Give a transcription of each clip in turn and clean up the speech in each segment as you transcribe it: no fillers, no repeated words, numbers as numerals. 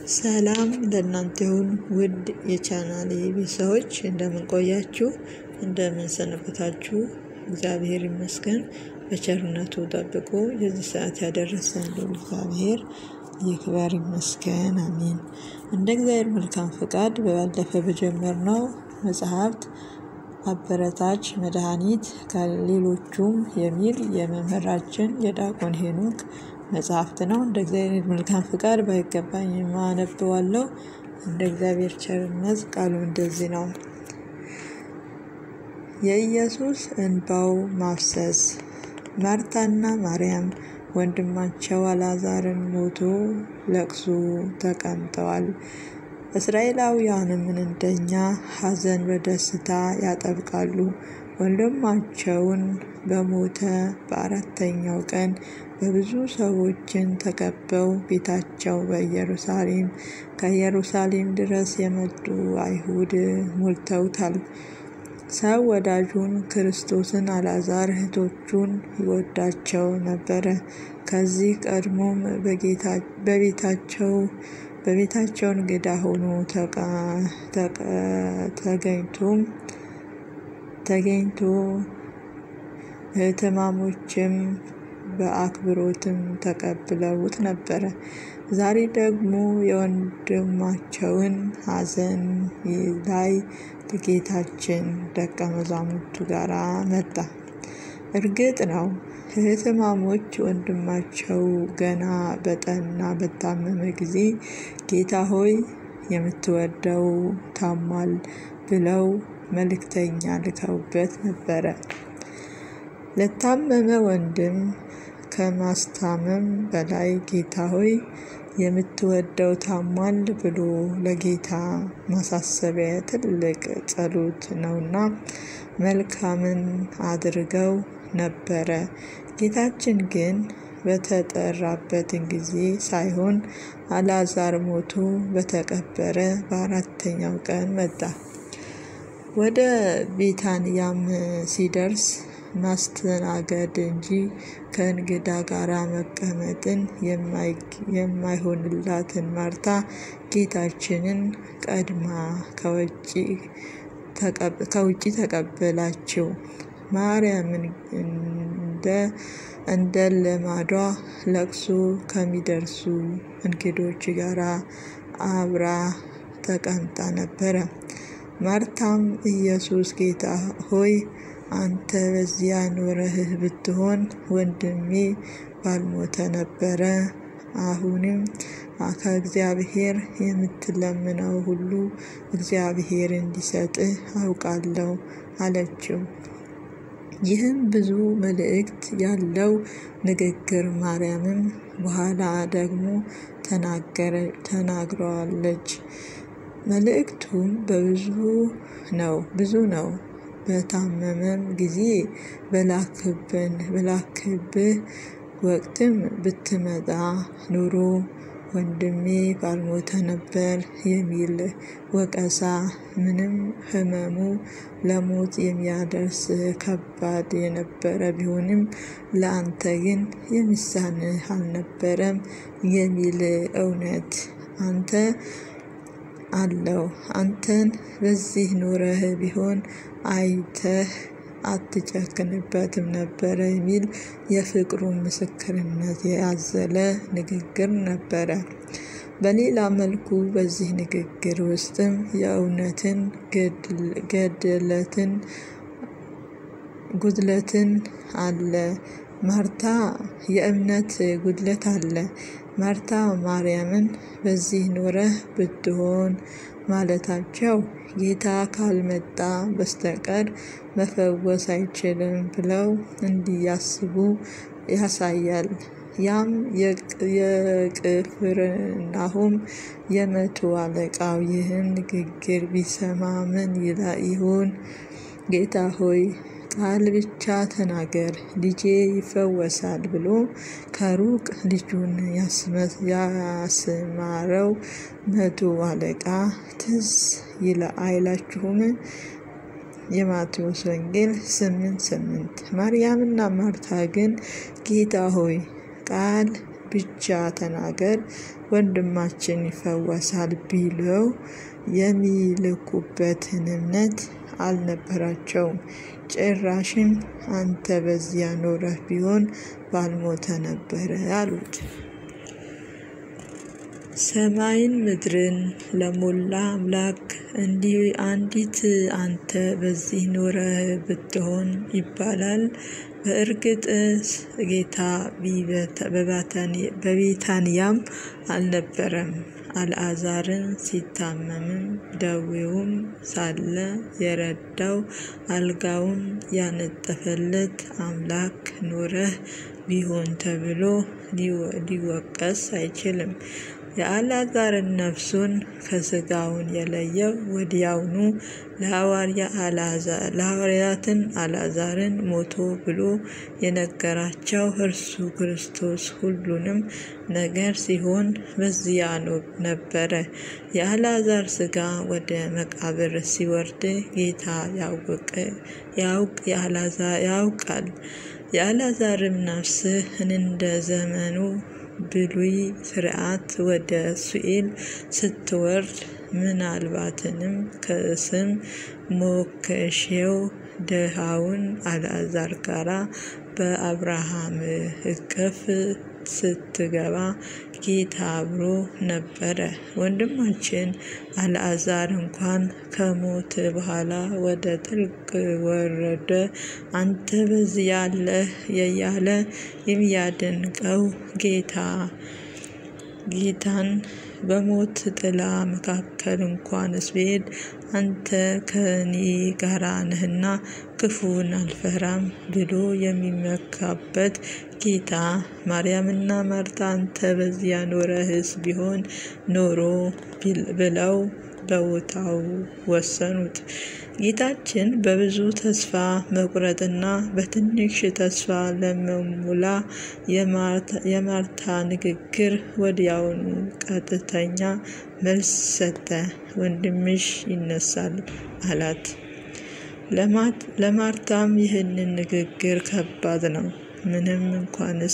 ሰላም ለእናንተ ይሁን ውድ የቻናሌ ቤተሰቦች እንደምን ቆያችሁ እንደምን ሰነበታችሁ እግዚአብሔር ይመስገን በቸርነቱ ጠብቆ የዚህ ሰዓት ያደረሰን እግዚአብሔር ይክበር ይመስገን አሜን። እንደ እግዚአብሔር መልካም ፈቃድ ባለፈ በጀመርነው መጽሐፍት አበረታች መድኃኒት ከሌሎቹም የሚል የመምህራችን የዲያቆን ሄኖክ መጽሐፍት ነው። እንደ እግዚአብሔር መልካም ፍቃድ ባይገባኝ ማነበዋለሁ። እንደ እግዚአብሔር ቸርነት ቃሉ እንደዚህ ነው። የኢየሱስ እንባው ማፍሰስ። ማርታና ማርያም ወንድማቸው አልዓዛርን ሞቶ ለቅሶ ተቀምጠዋል። እስራኤላውያንም እንደኛ ሐዘን በደስታ ያጠብቃሉ። ወንድማቸውን በሞተ በአራተኛው ቀን በብዙ ሰዎችን ተከበው ቤታቸው በኢየሩሳሌም ከኢየሩሳሌም ድረስ የመጡ አይሁድ ሞልተውታል። ሰው ወዳጁን ክርስቶስን አልዓዛር እህቶቹን ይወዳቸው ነበረ። ከዚህ ቀድሞም በቤታቸው እንግዳ ሆኖ ተገኝቶ እህትማማቾችም በአክብሮትም ተቀብለውት ነበረ። ዛሬ ደግሞ የወንድማቸውን ሐዘን ላይ ጌታችን ደቀ መዛሙርቱ ጋር መጣ። እርግጥ ነው እህትማማቾች ወንድማቸው ገና በታመመ ጊዜ ጌታ ሆይ የምትወደው ታሟል ብለው መልእክተኛ ልከውበት ነበረ። ለታመመ ወንድም ከማስታመም በላይ ጌታ ሆይ የምትወደው ታሟል ብሎ ለጌታ ማሳሰቢያ ትልቅ ጸሎት ነውና መልካምን አድርገው ነበረ። ጌታችን ግን በተጠራበት ጊዜ ሳይሆን አልዓዛር ሞቶ በተቀበረ በአራተኛው ቀን መጣ። ወደ ቤታንያም ሲደርስ ማስተናገድ እንጂ ከእንግዳ ጋር መቀመጥን የማይሆንላትን ማርታ ጌታችንን ቀድማ ከውጪ ተቀበላቸው። ማርያምን እንደ ልማዷ ለቅሶ ከሚደርሱ እንግዶች ጋር አብራ ተቀምጣ ነበረ። ማርታም ኢየሱስ ጌታ ሆይ አንተ በዚያ ኖረህ ብትሆን ወንድሜ ባልሞተ ነበረ። አሁንም ከእግዚአብሔር የምትለምነው ሁሉ እግዚአብሔር እንዲሰጥህ አውቃለሁ አለችው። ይህም ብዙ መልእክት ያለው ንግግር ማርያምም በኋላ ደግሞ ተናግረዋለች። መልእክቱም ብዙ ነው። በታመመም ጊዜ በላክብህ ወቅትም ብትመጣ ኑሮ ወንድሜ ባልሞተ ነበር የሚል ወቀሳ ምንም ሕመሙ ለሞት የሚያደርስ ከባድ የነበረ ቢሆንም ለአንተ ግን የሚሳንህ አልነበረም የሚል እውነት አንተን በዚህ ኖረህ ቢሆን አይተህ አትጨክንበትም ነበር የሚል የፍቅሩን ምስክርነት ያዘለ ንግግር ነበረ። በሌላ መልኩ በዚህ ንግግር ውስጥም የእውነትን ጉድለትን አለ። የእምነት ጉድለት አለ። ማርታ ማርያምን በዚህ ኖረህ ብትሆን ማለታቸው ጌታ ካልመጣ በስተቀር መፈወስ አይችልም ብለው እንዲያስቡ ያሳያል። ያም የቅፍርናሆም የመቶ አለቃው ይህን ንግግር ቢሰማ ምን ይሆን? ጌታ ሆይ ቃል ብቻ ተናገር ልጄ ይፈወሳል ብሎ ከሩቅ ልጁን ያስማረው መቶ አለቃ ትዝ አይላችሁም? የማቴዎስ ወንጌል 8:8። ማርያምና ማርታ ግን ጌታ ሆይ ቃል ብቻ ተናገር ወንድማችን ይፈወሳል ቢለው የሚልኩበትን እምነት አልነበራቸውም። ጭራሽም አንተ በዚያ ኖረህ ቢሆን ባልሞተ ነበረ አሉት። ሰማይን ምድርን ለሞላ አምላክ እንዲህ አንዲት አንተ በዚህ ኖረህ ብትሆን ይባላል? በእርግጥስ ጌታ በቤታንያም አልነበረም። አልዓዛርን ሲታመምም ደዌውም ሳለ የረዳው አልጋውን ያነጠፈለት አምላክ ኖረህ ቢሆን ተብሎ ሊወቀስ አይችልም። የአልዓዛርን ነፍሱን ከሥጋውን የለየው ወዲያውኑ ለሐዋርያትን አልዓዛርን ሞቶ ብሎ የነገራቸው እርሱ ክርስቶስ ሁሉንም ነገር ሲሆን በዚያ ነበረ። የአልዓዛር ሥጋ ወደ መቃብር ሲወርድ ጌታ ያውቃል። የአልዓዛርም ነፍስ እንደ ዘመኑ ብሉይ ሥርዓት ወደ ሲኦል ስትወርድ ምናልባትም ከስም ሞክሼው ድሃውን አልዓዛር ጋር በአብርሃም እቅፍ ስትገባ ጌታ አብሮ ነበረ። ወንድማችን አልዓዛር እንኳን ከሞት በኋላ ወደ ጥልቅ ወረደ። አንተ በዚህ አለህ እያለ የሚያደንቀው ጌታን በሞት ጥላ መካከል እንኳንስ ብሄድ አንተ ከእኔ ጋር ነህና ክፉን አልፈራም ብሎ የሚመካበት ጌታ ማርያምና ማርታ አንተ በዚያ ኖረህስ ቢሆን ኖሮ ብለው በቦታው ወሰኑት። ጌታችን በብዙ ተስፋ መቁረጥና በትንሽ ተስፋ ለመሞላ የማርታ ንግግር ወዲያውኑ ቀጥተኛ መልስ ሰጠ። ወንድምሽ ይነሳል አላት። ለማርታም ይህንን ንግግር ከባድ ነው። ምንም እንኳንስ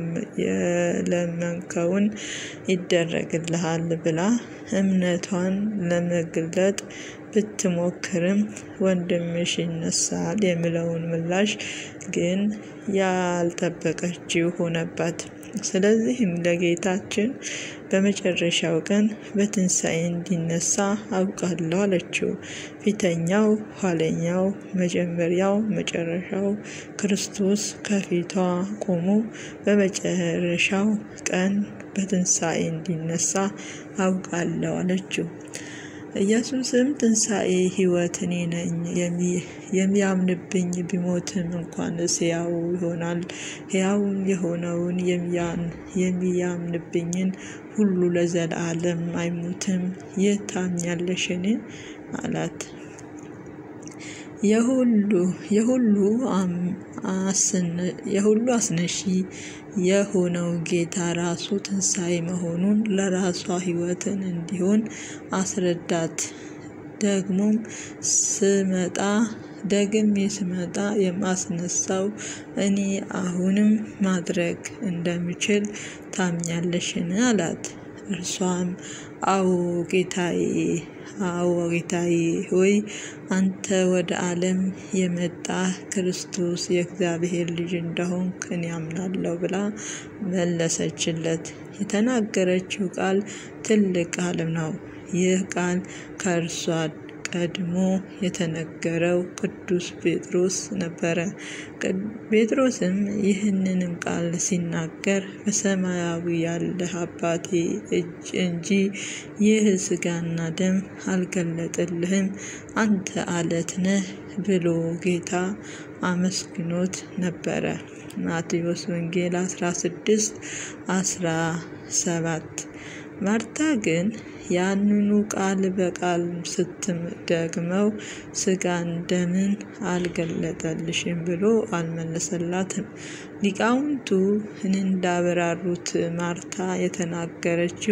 የለመንከውን ይደረግልሃል ብላ እምነቷን ለመግለጥ ብትሞክርም ወንድምሽ ይነሳል የሚለውን ምላሽ ግን ያልጠበቀችው ሆነባት። ስለዚህም ለጌታችን በመጨረሻው ቀን በትንሣኤ እንዲነሳ አውቃለሁ አለችው። ፊተኛው ኋለኛው፣ መጀመሪያው መጨረሻው ክርስቶስ ከፊቷ ቆሞ በመጨረሻው ቀን በትንሣኤ እንዲነሳ አውቃለሁ አለችው። ኢየሱስም ትንሣኤ ሕይወት እኔ ነኝ፣ የሚያምንብኝ ቢሞትም እንኳንስ ሕያው ይሆናል። ሕያው የሆነውን የሚያምንብኝን ሁሉ ለዘላለም አይሞትም። ይህ ታምኛለሽን? አላት። የሁሉ አስነሺ የሆነው ጌታ ራሱ ትንሣኤ መሆኑን ለራሷ ሕይወትን እንዲሆን አስረዳት። ደግሜ ስመጣ የማስነሳው እኔ አሁንም ማድረግ እንደምችል ታምኛለሽን? አላት። እርሷም አዎ ጌታዬ ሆይ አንተ ወደ ዓለም የመጣህ ክርስቶስ የእግዚአብሔር ልጅ እንደሆንክ እኔ አምናለሁ ብላ መለሰችለት። የተናገረችው ቃል ትልቅ ቃል ነው። ይህ ቃል ከእርሷ ቀድሞ የተነገረው ቅዱስ ጴጥሮስ ነበረ። ጴጥሮስም ይህንንም ቃል ሲናገር በሰማያዊ ያለህ አባቴ እጅ እንጂ ይህ ሥጋና ደም አልገለጠልህም፣ አንተ አለት ነህ ብሎ ጌታ አመስግኖት ነበረ። ማቴዎስ ወንጌል 16:17። ማርታ ግን ያንኑ ቃል በቃል ስትደግመው ሥጋን ደምን አልገለጠልሽም ብሎ አልመለሰላትም። ሊቃውንቱ እንዳብራሩት ማርታ የተናገረችው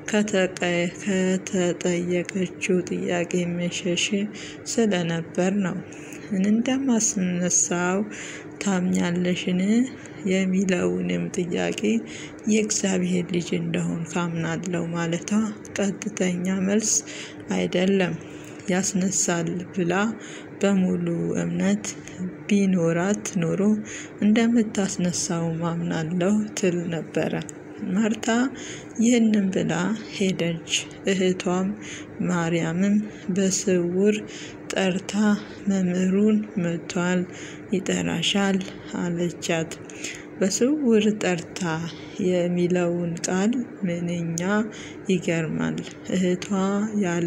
ከተጠየቀችው ጥያቄ መሸሽ ስለነበር ነው። እንደማስነሳው ታምኛለሽን? የሚለውንም ጥያቄ የእግዚአብሔር ልጅ እንደሆን ካምናለሁ ማለቷ ቀጥተኛ መልስ አይደለም። ያስነሳል ብላ በሙሉ እምነት ቢኖራት ኖሮ እንደምታስነሳው ማምናለሁ ትል ነበረ። ማርታ ይህንን ብላ ሄደች። እህቷም ማርያምም በስውር ጠርታ መምህሩን መጥቷል፣ ይጠራሻል አለቻት። በስውር ጠርታ የሚለውን ቃል ምንኛ ይገርማል! እህቷ ያለ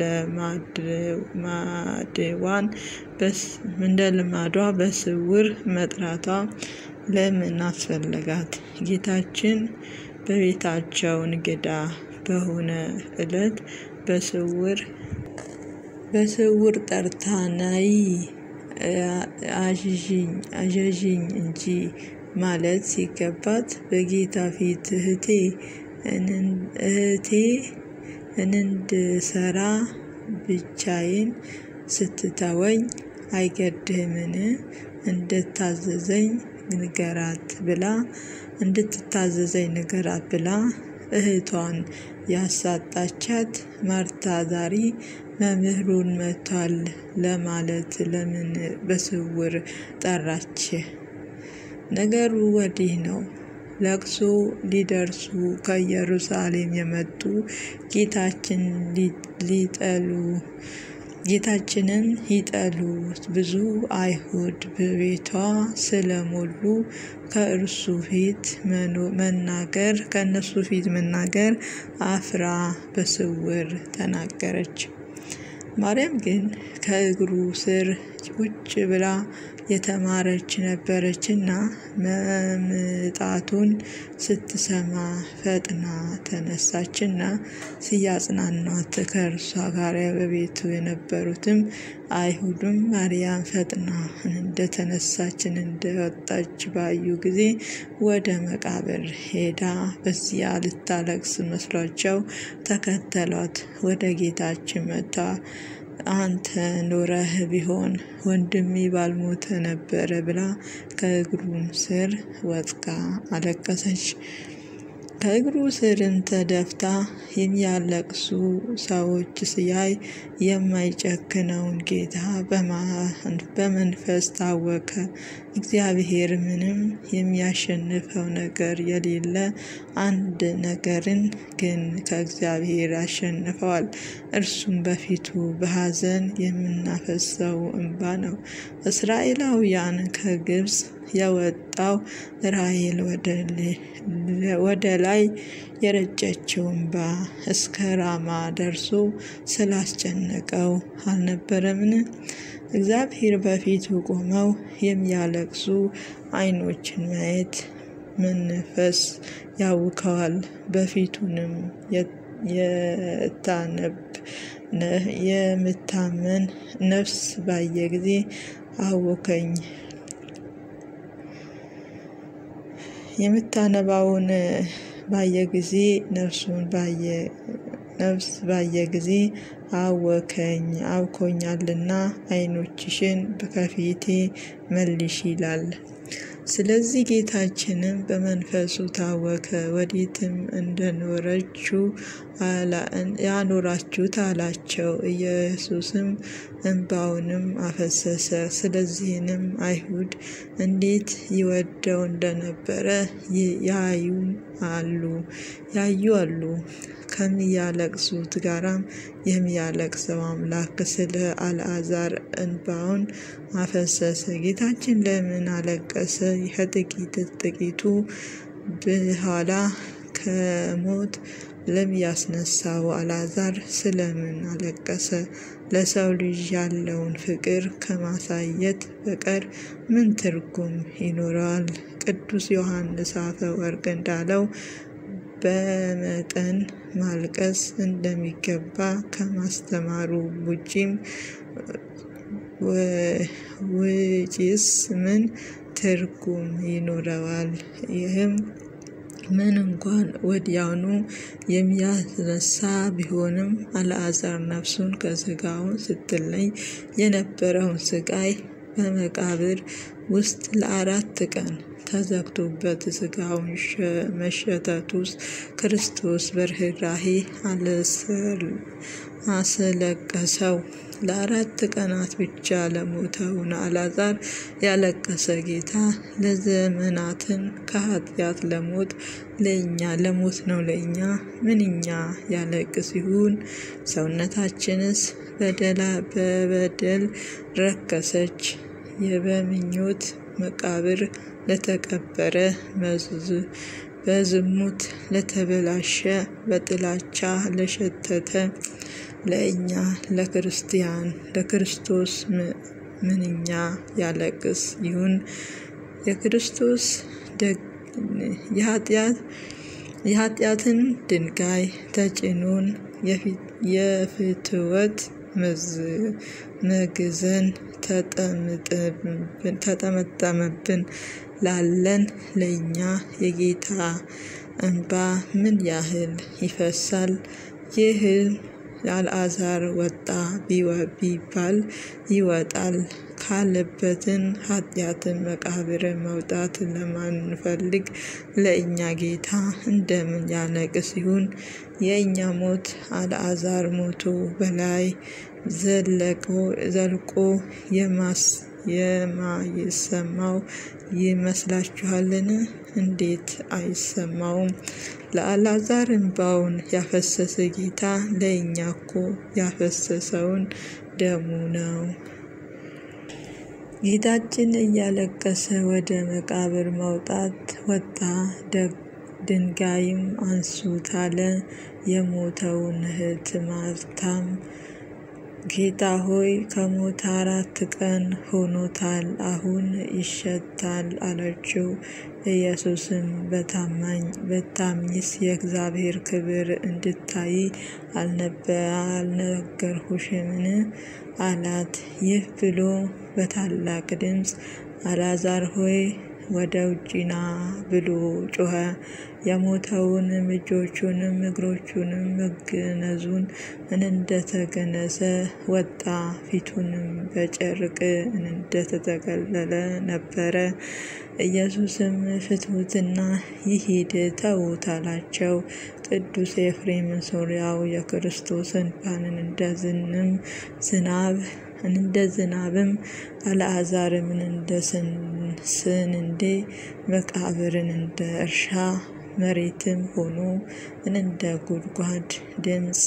ማድዋን እንደ ልማዷ በስውር መጥራቷ ለምን አስፈለጋት? ጌታችን በቤታቸው እንግዳ በሆነ ዕለት በስውር ጠርታ ነይ አዥዥኝ እንጂ ማለት ሲገባት በጌታ ፊት እህቴ እንድሰራ ብቻዬን ስትተወኝ አይገድህምን? እንድትታዘዘኝ ንገራት ብላ እህቷን ያሳጣቻት ማርታ ዛሬ መምህሩን መጥቷል ለማለት ለምን በስውር ጠራች? ነገሩ ወዲህ ነው። ለቅሶ ሊደርሱ ከኢየሩሳሌም የመጡ ጌታችንን ይጠሉ ብዙ አይሁድ በቤቷ ስለሞሉ ከእነሱ ፊት መናገር አፍራ በስውር ተናገረች። ማርያም ግን ከእግሩ ስር ቁጭ ብላ የተማረች ነበረችና መምጣቱን ስትሰማ ፈጥና ተነሳችና ሲያጽናኗት ከእርሷ ጋር በቤቱ የነበሩትም አይሁድም ማርያም ፈጥና እንደተነሳች እንደወጣች ባዩ ጊዜ ወደ መቃብር ሄዳ በዚያ ልታለቅስ መስሏቸው ተከተሏት። ወደ ጌታችን መጥታ አንተ ኖረህ ቢሆን ወንድሜ ባልሞተ ነበረ ብላ ከእግሩም ስር ወድቃ አለቀሰች። ከእግሩ ስርም ተደፍታ የሚያለቅሱ ሰዎች ሲያይ የማይጨክነውን ጌታ በመንፈስ ታወከ። እግዚአብሔር ምንም የሚያሸንፈው ነገር የሌለ አንድ ነገርን ግን ከእግዚአብሔር ያሸንፈዋል። እርሱም በፊቱ በሐዘን የምናፈሰው እንባ ነው። እስራኤላውያን ከግብፅ የወጣው ራሔል ወደ ላይ የረጨችው እንባ እስከ ራማ ደርሶ ስላስጨነቀው አልነበረምን? እግዚአብሔር በፊቱ ቆመው የሚያለቅሱ ዓይኖችን ማየት መንፈስ ያውከዋል። በፊቱንም የምታመን ነፍስ ባየ ጊዜ አወከኝ። የምታነባውን ባየ ጊዜ ነፍስ ባየ ጊዜ አውኮኛልና ዓይኖችሽን ከፊቴ መልሽ ይላል። ስለዚህ ጌታችንም በመንፈሱ ታወከ። ወዴትም ያኖራችሁት አላቸው። ኢየሱስም እንባውንም አፈሰሰ። ስለዚህም አይሁድ እንዴት ይወደው እንደነበረ ያዩ አሉ። ከሚያለቅሱት ጋራም የሚያለቅሰው አምላክ ስለ አልዓዛር እንባውን አፈሰሰ። ጌታችን ለምን አለቀሰ? ጥቂቱ በኋላ ከሞት ለሚያስነሳው አልዓዛር ስለምን አለቀሰ? ለሰው ልጅ ያለውን ፍቅር ከማሳየት በቀር ምን ትርጉም ይኖረዋል? ቅዱስ ዮሐንስ አፈወርቅ እንዳለው በመጠን ማልቀስ እንደሚገባ ከማስተማሩ ውጪስ ምን ትርጉም ይኖረዋል? ይህም ምን እንኳን ወዲያውኑ የሚያስነሳ ቢሆንም አልዓዛር ነፍሱን ከሥጋው ስትለይ የነበረውን ስቃይ በመቃብር ውስጥ ለ4 ቀን ተዘግቶበት ሥጋውን መሸተቱስ ክርስቶስ በርኅራኄ አስለቀሰው። ለ4 ቀናት ብቻ ለሞተውን አልዓዛር ያለቀሰ ጌታ ለዘመናትን ከኃጢአት ለሞት ነው ለእኛ ምንኛ ያለቅስ ይሁን! ሰውነታችንስ በበደል ረከሰች። በምኞት መቃብር ለተቀበረ፣ በዝሙት ለተበላሸ፣ በጥላቻ ለሸተተ ለእኛ ለክርስቶስ ምንኛ ያለቅስ ይሁን! የክርስቶስ የኃጢአትን ድንጋይ ተጭኖን የፍትወት መግዘን ተጠመጠመብን ላለን ለእኛ የጌታ እንባ ምን ያህል ይፈሳል! ይህም አልዓዛር ወጣ ቢባል ይወጣል ካለበትን ኃጢአትን መቃብር መውጣት ለማንፈልግ ለእኛ ጌታ እንደምን ያለቅስ ይሁን! የእኛ ሞት አልዓዛር ሞቶ በላይ ዘልቆ የማይሰማው ይመስላችኋልን? እንዴት አይሰማውም? ለአልዓዛር እንባውን ያፈሰሰ ጌታ ለእኛ እኮ ያፈሰሰውን ደሙ ነው። ጌታችን እያለቀሰ ወደ መቃብር መውጣት ወጣ። ድንጋይም አንሱት አለ። የሞተውን እህት ማርታም ጌታ ሆይ ከሞተ 4 ቀን ሆኖታል፣ አሁን ይሸታል አለችው። ኢየሱስም በታምኚስ የእግዚአብሔር ክብር እንድታይ አልነገርሁሽምን? አላት። ይህ ብሎ በታላቅ ድምፅ አልዓዛር ሆይ ወደ ውጭ ና ብሎ ጮኸ። የሞተውንም እጆቹንም እግሮቹንም መገነዙን እንደተገነዘ ወጣ። ፊቱንም በጨርቅ እንደተጠቀለለ ነበረ። ኢየሱስም ፍቱትና ይሂድ ተዉት አላቸው። ቅዱስ ኤፍሬም ሶርያዊ የክርስቶስ እንባን እንደ ዝናብም አልዓዛርም እንደ ስንዴ መቃብርን እንደ እርሻ መሬትም ሆኖ እንደ ጉድጓድ ድምፅ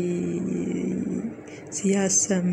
ሲያሰማ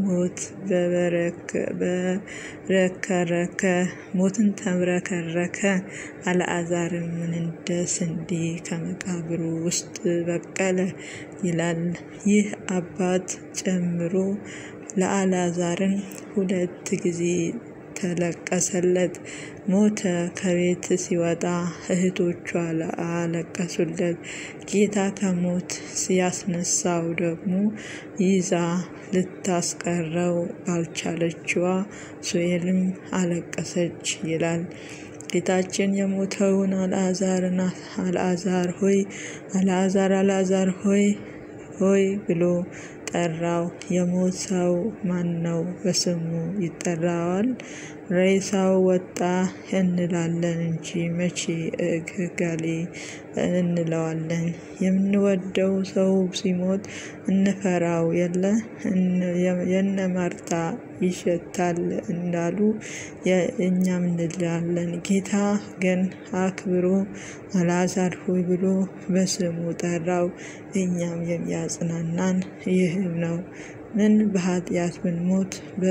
ሞትን ተብረከረከ። አልዓዛርም እንደ ስንዴ ከመቃብሩ ውስጥ በቀለ ይላል። ይህ አባት ጨምሮ ለአልዓዛርም 2 ጊዜ ተለቀሰለት። ሞተ። ከቤት ሲወጣ እህቶቹ አለቀሱለት። ጌታ ከሞት ሲያስነሳው ደግሞ ይዛ ልታስቀረው ባልቻለችዋ ሱኤልም አለቀሰች ይላል። ጌታችን የሞተውን አልዓዛር ሆይ አልዓዛር ሆይ ብሎ ጠራው። የሞተው ማን ነው? በስሙ ይጠራዋል? ሬሳው ወጣ እንላለን እንጂ መቼ እገሌ እንለዋለን? የምንወደው ሰው ሲሞት እንፈራው የለ? የነ ማርታ ይሸታል እንዳሉ እኛም እንላለን። ጌታ ግን አክብሮ አልዓዛር ሆይ ብሎ በስሙ ጠራው። እኛም የሚያጽናናን ይህም ነው። ምን በኃጢአት ብንሞት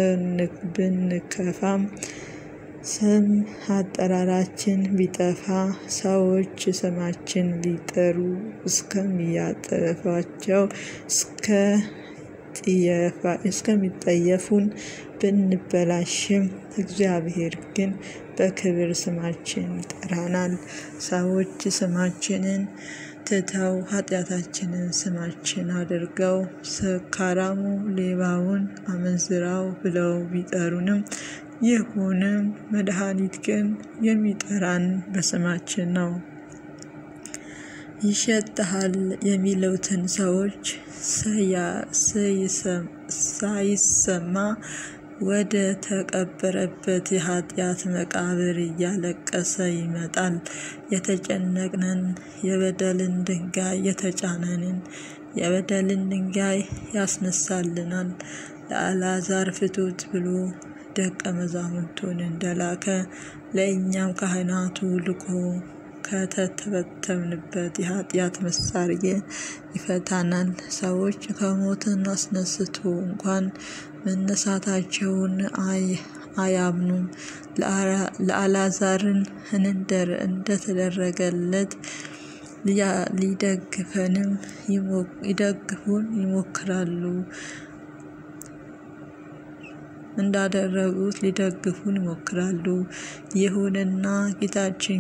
ብንከፋም ስም አጠራራችን ቢጠፋ ሰዎች ስማችን ቢጠሩ እስከሚያጠፏቸው እስከሚጠየፉን ብንበላሽም እግዚአብሔር ግን በክብር ስማችን ይጠራናል። ሰዎች ስማችንን ትተው ኃጢአታችንን ስማችን አድርገው ሰካራሙ፣ ሌባውን፣ አመንዝራው ብለው ቢጠሩንም ይሁንም መድኃኒት ግን የሚጠራን በስማችን ነው። ይሸትሃል የሚሉትን ሰዎች ሳይሰማ ወደ ተቀበረበት የኃጢአት መቃብር እያለቀሰ ይመጣል። የተጨነቅንን የበደልን ድንጋይ የተጫነንን የበደልን ድንጋይ ያስነሳልናል። ለአልዓዛር ፍቱት ብሎ ደቀ መዛሙርቱን እንደላከ ለእኛም ካህናቱ ልኮ ከተተበተብንበት የኃጢአት መሳሪያ ይፈታናል። ሰዎች ከሞትን አስነስቶ እንኳን መነሳታቸውን አያምኑም። ለአልዓዛርን እንደተደረገለት ሊደግፉን ይሞክራሉ። እንዳደረጉት ሊደግፉን ይሞክራሉ። ይሁንና ጌታችን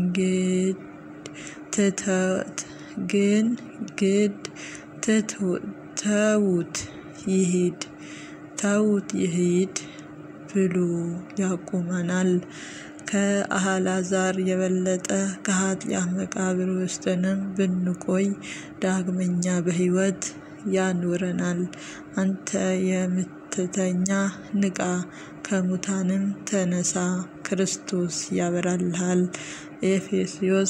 ተዉት ይሂድ ብሎ ያቆመናል። ከአልዓዛር የበለጠ ከኃጢአት መቃብር ውስጥንም ብንቆይ ዳግመኛ በሕይወት ያኖረናል። አንተ የምትተኛ ንቃ፣ ከሙታንም ተነሳ፣ ክርስቶስ ያበራልሃል። ኤፌሶስ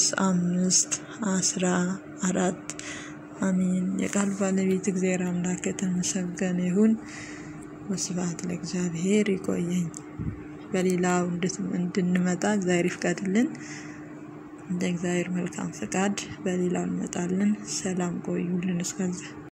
5:14 አሜን። የቃል ባለቤት እግዚአብሔር አምላክ የተመሰገነ ይሁን። ወስብሐት ለእግዚአብሔር። ይቆየኝ። በሌላው እንድንመጣ እግዚአብሔር ይፍቀድልን። እንደ እግዚአብሔር መልካም ፈቃድ በሌላው እንመጣለን። ሰላም ቆዩልን እስከዛ